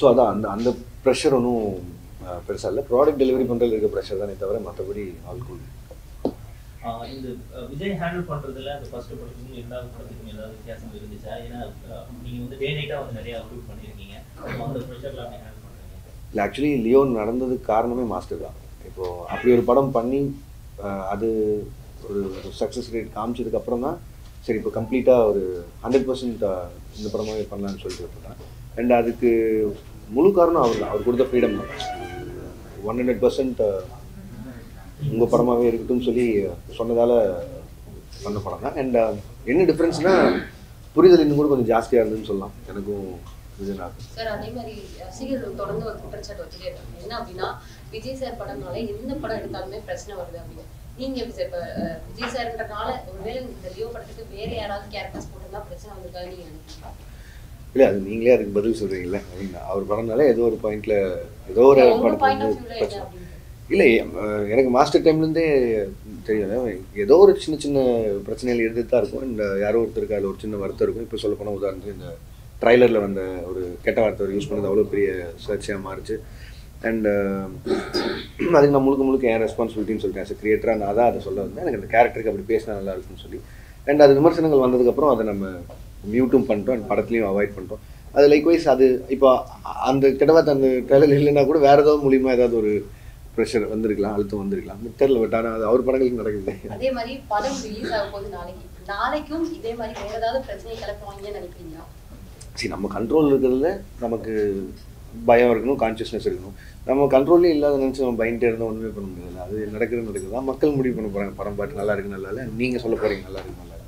So அதான் அந்த அந்த ப்ரெஷர் ஒன்றும் பெருசாக இல்லை. ப்ராடக்ட் டெலிவரி பண்ணுறதுல இருக்க ப்ரெஷர் தானே தவிர மற்றபடி ஆல் கூல். இந்த விஜய் ஹேண்டில் பண்ணுறதுல அந்த ஃபர்ஸ்ட் படத்துக்கும் இரண்டாவது படத்துக்கும் ஏதாவது வித்தியாசம் இருந்துச்சா? ஏன்னா நீங்கள் வந்து டே நைட்டாக வந்து நிறையா அப்ரூவ் பண்ணியிருக்கீங்க, அந்த ப்ரெஷர்லாம் அப்படி ஹேண்டில் பண்ணுறீங்க? இல்லை, ஆக்சுவலி லியோன் நடந்ததுக்கு காரணமே மாஸ்டர் தான். இப்போது அப்படி ஒரு படம் பண்ணி அது ஒரு சக்ஸஸ் ரேட் காமிச்சதுக்கப்புறம் தான் சரி இப்போ கம்ப்ளீட்டாக ஒரு 100% இந்த படமாகவே பண்ணலான்னு சொல்லிட்டு இருக்கேன். அண்ட் அதுக்கு முழு காரணம் அவர் கொடுத்த ஃப்ரீடம் தான். 100% உங்கள் படமாகவே இருக்கட்டும்னு சொல்லி சொன்னதால் பண்ண படம் தான். அண்ட் என்ன டிஃப்ரென்ஸ்னால் புரிதல் இன்னும் கூட கொஞ்சம் ஜாஸ்தியாக இருந்ததுன்னு சொல்லலாம் எனக்கும் விஜயநாத் சார். அதே மாதிரி ரசிகர்கள் தொடர்ந்து ஒரு குற்றச்சாட்டு வச்சுட்டே இருக்காங்க, என்ன அப்படின்னா விஜய் சார் படம்னால எந்த படம் எடுத்தாலுமே பிரச்சனை வருது அப்படின்னு. நீங்க எப்படி சார் இப்போ விஜய் சார்ன்றனால ஒருவேளை இந்த லியோ படத்துக்கு வேற யாராவது கேரக்டர்ஸ் போட்டிருந்தா பிரச்சனை வந்திருக்காது நீங்க நினைக்கிறீங்களா? இல்லை, அது நீங்களே அதுக்கு பதில் சொல்கிறீங்களே. அவர் படம்னால ஏதோ ஒரு பாயிண்டில் ஏதோ ஒரு படத்துக்கு இல்லை, எனக்கு மாஸ்டர் டைம்லேருந்தே தெரியும் ஏதோ ஒரு சின்ன சின்ன பிரச்சனைகள் இருந்துட்டு தான் இருக்கும். இந்த யாரோ ஒருத்தருக்கு அதில் ஒரு சின்ன வருத்தம் இருக்கும். இப்போ சொல்ல போனால் உதாரணத்துக்கு இந்த ட்ரைலரில் வந்த ஒரு கெட்ட வார்த்தை யூஸ் பண்ணது அவ்வளோ பெரிய சர்ச்சையாக மாறிச்சு. அண்ட் அதுக்கு நான் முழுக்க என் ரெஸ்பான்சிபிலிட்டின்னு சொல்லிட்டேன். ஆஸ் கிரியேட்டராக நான் தான் அதை சொல்ல வந்தேன். எனக்கு அந்த கேரக்டருக்கு அப்படி பேசினா நல்லா இருக்குன்னு சொல்லி. அண்ட் அது விமர்சனங்கள் வந்ததுக்கப்புறம் அதை நம்ம மியூட்டும் பண்ணிட்டோம், அண்ட் படத்துலையும் அவாய்ட் பண்ணிட்டோம். அது லைக்வைஸ் அது இப்போ அந்த கிட்டவாத்த அந்த ட்ரைலர் இல்லைன்னா கூட வேறு ஏதாவது மூலியமாக ஏதாவது ஒரு ப்ரெஷர் வந்திருக்கலாம், அழுத்தம் வந்திருக்கலாம், தெரியல. பட் ஆனால் அது அவர் படங்களுக்கு நடக்குது. அதே மாதிரி படம் ரிலீஸ் ஆகும் போது நாளைக்கும் இதே மாதிரி வேறு ஏதாவது பிரச்சனை கிளப்புவாங்கன்னு நினைக்கிறீங்களா? சரி, நம்ம கண்ட்ரோல் இருக்கிறதுல நமக்கு பயம் இருக்கணும், கான்சியஸ்னஸ் இருக்கணும். நம்ம கண்ட்ரோல்லே இல்லாத நினச்சி நம்ம பயன்ட்டே இருந்தால் ஒன்றுமே பண்ண முடியாது. அது நடக்குது தான் மக்கள் முடிவு பண்ண போகிறாங்க. படம் பாட்டு நல்லா இருக்கு நல்லா இல்லை, நீங்கள் சொல்ல போகிறீங்க நல்லா இருக்கு நல்லா இல்லை.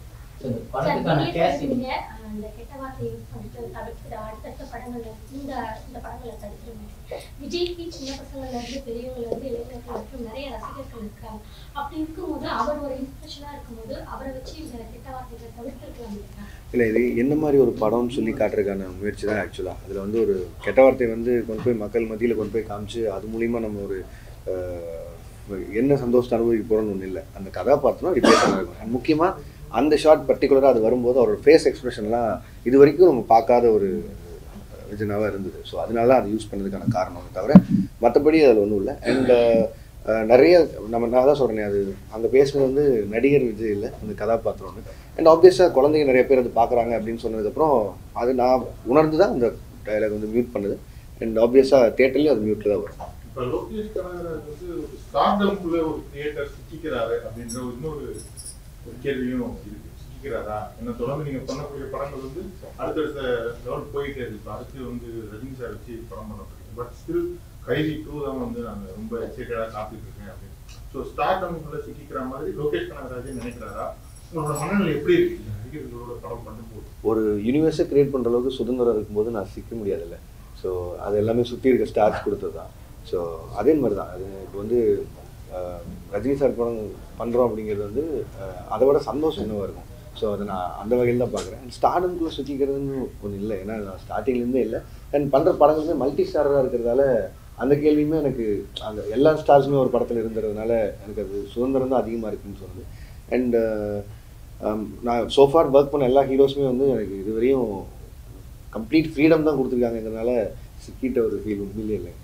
அந்த கெட்ட வார்த்தை யூஸ் பண்ணிட்டு தவிர்த்து அடுத்தடுத்த படங்கள்ல இந்த படங்களை தடுத்துருங்க. விஜய்க்கு சின்ன பசங்கள்ல இருந்து பெரியவங்கள்ல இருந்து இளைஞர்கள் வரைக்கும் நிறைய ரசிகர்கள் இருக்காங்க. அப்படி இருக்கும்போது அவர் ஒரு இன்ஸ்பிரேஷனா இருக்கும்போது அவரை வச்சு இந்த கெட்ட வார்த்தைகளை தவிர்த்துருக்கலாம். இல்லை, இது என்ன மாதிரி ஒரு படம்னு சொல்லி காட்டுறதுக்கான முயற்சி தான் ஆக்சுவலாக. அதில் வந்து ஒரு கெட்ட வார்த்தை வந்து கொண்டு போய் மக்கள் மத்தியில் கொண்டு போய் காமிச்சு அது மூலிமா நம்ம ஒரு என்ன சந்தோஷத்தை அனுபவிக்க போகிறோன்னு ஒன்றும் இல்லை. அந்த கதாபாத்திரம் அப்படி பேச இருக்கும். முக்கியமாக அந்த ஷார்ட் பர்டிகுலராக அது வரும்போது அவரோட ஃபேஸ் எக்ஸ்பிரஷன்லாம் இது வரைக்கும் நம்ம பார்க்காத ஒரு விஜயனாவாக இருந்தது. ஸோ அதனால அதை யூஸ் பண்ணதுக்கான காரணம் தவிர மற்றபடி அதில் ஒன்றும் இல்லை. அண்ட் நிறைய நான் தான் சொல்கிறேன், அது அங்கே பேசுனது வந்து நடிகர் விஜய் இல்லை, அந்த கதாபாத்திரம் ஒன்று. அண்ட் ஆப்வியஸாக குழந்தைங்க நிறைய பேர் அது பார்க்குறாங்க அப்படின்னு சொன்னதுக்கப்புறம் அது நான் உணர்ந்து தான் அந்த டைலாக் வந்து மியூட் பண்ணுது. அண்ட் ஆப்வியஸாக தியேட்டர்லேயும் அது மியூட்டில் தான் வரும். இப்போ லோகேஷ் கனகராஜ் வந்து ஒரு ஸ்டார்டம்குள்ளே ஒரு கிரியேட்டர் சிக்கிக்கிறாரு அப்படின்ற இன்னொரு கேள்வியும் இருக்கு. சிக்கிக்கிறாரா என்ன தொடர்ந்து நீங்கள் பண்ணக்கூடிய படங்கள் வந்து அடுத்தடுத்த லெவல் போயிட்டே இருக்கு. அடுத்து வந்து ரஜினி சார் வச்சு படம் பண்ணப்படுது. பட் ஸ்டில் கைதி 2 தான் வந்து நாங்கள் ரொம்ப எக்ஸைட்டடாக காத்துட்டு இருக்கேன் அப்படின்னு. ஸோ ஸ்டார்டம்குள்ளே சிக்கிக்கிற மாதிரி லோகேஷ் கனகராஜன் நினைக்கிறாரா? உங்களோட மனநிலை எப்படி இருக்கு நடிகர்களோட படம் பண்ணும்போது? ஒரு யூனிவர்ஸை கிரியேட் பண்ணுற அளவுக்கு சுதந்திரம் இருக்கும்போது நான் சிக்க முடியாதுல்ல. ஸோ அது எல்லாமே சுற்றி இருக்க ஸ்டார்ஸ் கொடுத்தது தான். ஸோ அதே மாதிரி தான் அது இப்போ வந்து ரஜினி சார் படம் பண்ணுறோம் அப்படிங்கிறது வந்து அதை விட சந்தோஷம் என்னவாக இருக்கும். ஸோ அதை நான் அந்த வகையில் தான் பார்க்குறேன். அண்ட் ஸ்டார்டம்குள்ளே சுற்றிக்கிறதுன்னு ஒன்று இல்லை, ஏன்னா நான் ஸ்டார்டிங்லேருந்தே இல்லை. அண்ட் பண்ணுற படங்களுமே மல்டி ஸ்டாராக இருக்கிறதால அந்த கேள்வியுமே எனக்கு அந்த எல்லா ஸ்டார்ஸுமே ஒரு படத்தில் இருந்துறதுனால எனக்கு அது சுதந்திரம் தான் அதிகமாக இருக்குதுன்னு சொல்லுது. அண்ட் நான் சோஃபார் ஒர்க் பண்ண எல்லா ஹீரோஸுமே வந்து எனக்கு இதுவரையும் கம்ப்ளீட் ஃப்ரீடம் தான் கொடுத்துருக்காங்கிறதுனால சிக்கிட்ட ஒரு ஃபீல் உண்மையிலே இல்லை.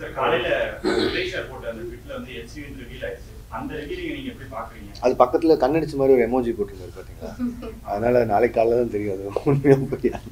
அது பக்கத்தில் கண்ணடிச்ச மாதிரி ஒரு எமோஜி போட்டிருந்தாரு பார்த்தீங்களா? அதனால நாளைக்கு காலையில் தான் தெரியும் அது உண்மையாக புரியாது.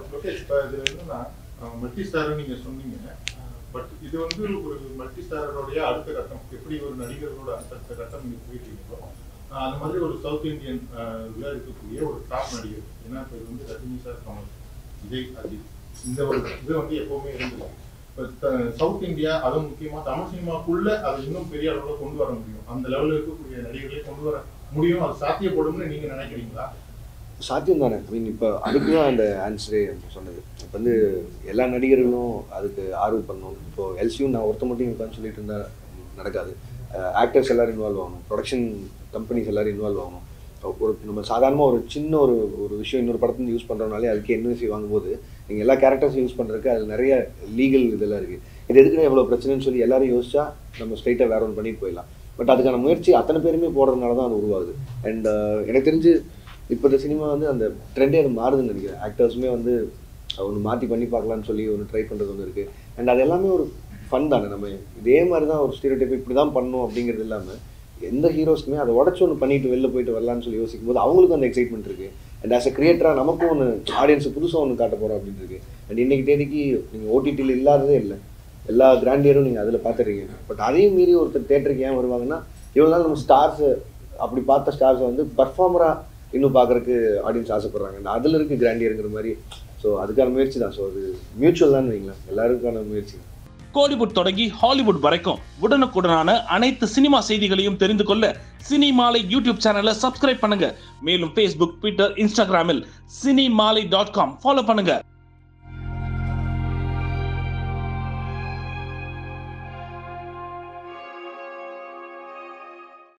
மல்டி ஸ்டார் நீங்க சொன்னீங்க, பட் இது வந்து ஒரு மல்டி ஸ்டாரோடைய அடுத்த கட்டம். எப்படி ஒரு நடிகர்களோட அடுத்த கட்டம் நீங்க போயிட்டீங்களோ அந்த மாதிரி ஒரு சவுத் இந்தியன் இருக்கக்கூடிய ஒரு டாப் நடிகர். ஏன்னா இப்போ இது வந்து ரஜினி சார், கமல், விஜய், அஜித், இந்த ஒரு இது வந்து எப்பவுமே இருந்தது. இப்போ சவுத் இந்தியா, அதுவும் முக்கியமாக தமிழ் சினிமாக்குள்ள அதை இன்னும் பெரிய அளவில் கொண்டு வர முடியும். அந்த லெவலில் இருக்கக்கூடிய நடிகர்களை கொண்டு வர முடியும். அது சாத்தியப்படும்னு நீங்க நினைக்கிறீங்களா? சாத்தியம் தானே. இப்போ அதுக்கு தான் அந்த ஆன்சரே சொன்னது. இப்போ வந்து எல்லா நடிகர்களும் அதுக்கு ஆர்வம் பண்ணணும். இப்போது எல்சியும் நான் ஒருத்த மட்டும் உட்காந்து சொல்லிட்டு இருந்தால் நடக்காது. ஆக்டர்ஸ் எல்லோரும் இன்வால்வ் ஆகணும், ப்ரொடக்ஷன் கம்பெனிஸ் எல்லோரும் இன்வால்வ் ஆகணும். ஒரு நம்ம சாதாரணமாக ஒரு சின்ன ஒரு விஷயம் இன்னொரு படத்துலேருந்து யூஸ் பண்ணுறதுனாலே அதுக்கு என்எஸ்சி வாங்கும்போது நீங்கள் எல்லா கேரக்டர்ஸும் யூஸ் பண்ணுறதுக்கு அது நிறைய லீகல் இதெல்லாம் இருக்குது. இது எதுக்குன்னா எவ்வளோ பிரச்சனைன்னு சொல்லி எல்லாரும் யோசிச்சா நம்ம ஸ்ட்ரைட்டாக வேற ஒன்று பண்ணிட்டு போயிடலாம். பட் அதுக்கான முயற்சி அத்தனை பேருமே போடுறதுனால தான் அது உருவாகுது. அண்ட் எனக்கு தெரிஞ்சு இப்போ இந்த சினிமா வந்து அந்த ட்ரெண்டே அது மாறுதுன்னு நினைக்கிறேன். ஆக்டர்ஸுமே வந்து ஒன்று மாற்றி பண்ணி பார்க்கலான்னு சொல்லி ஒன்று ட்ரை பண்ணுறது ஒன்று இருக்குது. அண்ட் அது எல்லாமே ஒரு ஃபன் தானே. நம்ம இதே மாதிரி தான் ஒரு ஸ்டீரியோடைப் இப்படி தான் பண்ணணும் அப்படிங்கிறது இல்லாமல் எந்த ஹீரோஸ்க்குமே அதை உடச்சு ஒன்று பண்ணிட்டு வெளில போயிட்டு வரலான்னு சொல்லி யோசிக்கும் போது அவங்களுக்கும் அந்த எக்ஸைட்மெண்ட் இருக்குது. அண்ட் ஆஸ் அ கிரியேட்டராக நமக்கும் ஒன்று ஆடியன்ஸுக்கு புதுசாக ஒன்று காட்ட போகிறோம் அப்படின்னு இருக்குது. அண்ட் இன்றைக்கி தேதிக்கு நீங்கள் ஓடிடியில் இல்லாததே இல்லை, எல்லா கிராண்டியரும் நீங்கள் அதில் பார்த்துறீங்க. பட் அதையும் மீறி ஒருத்தர் தேட்டருக்கு ஏன் வருவாங்கன்னா, இவ்வளோ நாள் நம்ம ஸ்டார்ஸை அப்படி பார்த்த ஸ்டார்ஸை வந்து பர்ஃபார்மராக இன்னும் பார்க்குறதுக்கு ஆடியன்ஸ் ஆசைப்பட்றாங்க. அந்த அதில் இருக்குது கிராண்டியருங்கிற மாதிரி. ஸோ அதுக்கான முயற்சி தான். ஸோ அது மியூச்சுவல் தான் வைங்களேன், எல்லாருக்கான முயற்சி. கோலிவுட் தொடங்கி ஹாலிவுட் வரைக்கும் உடனுக்குடனான அனைத்து சினிமா செய்திகளையும் தெரிந்து கொள்ள சினிமாலை யூடியூப் சேனலை சப்ஸ்கிரைப் பண்ணுங்க. மேலும் Facebook, Twitter, Instagramமில் cinemaலை.com ஃபாலோ பண்ணுங்க.